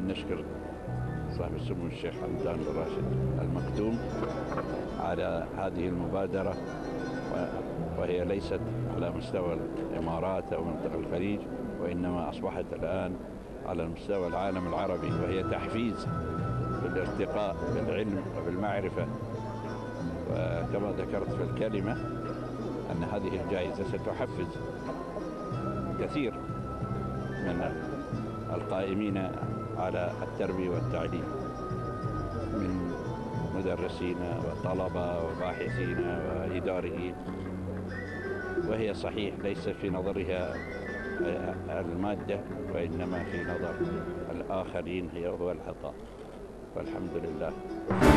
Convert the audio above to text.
نشكر صاحب السمو الشيخ حمدان بن راشد المكتوم على هذه المبادرة، وهي ليست على مستوى الإمارات أو منطقة الخليج، وإنما أصبحت الآن على مستوى العالم العربي، وهي تحفيز بالارتقاء بالعلم وبالمعرفة. وكما ذكرت في الكلمة أن هذه الجائزة ستحفز كثير من القائمين على التربية والتعليم من مدرسين وطلبة وباحثين وإداريين، وهي صحيح ليس في نظرها المادة، وإنما في نظر الآخرين هو العطاء، والحمد لله.